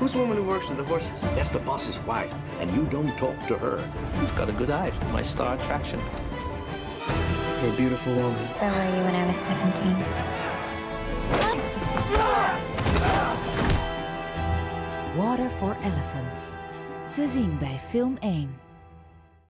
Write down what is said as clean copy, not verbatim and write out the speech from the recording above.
Who's the woman who works with the horses? That's the boss's wife, and you don't talk to her. You've got a good eye. My star attraction. You're a beautiful woman. Where were you when I was 17? Water for Elephants. Te zien bij Film 1.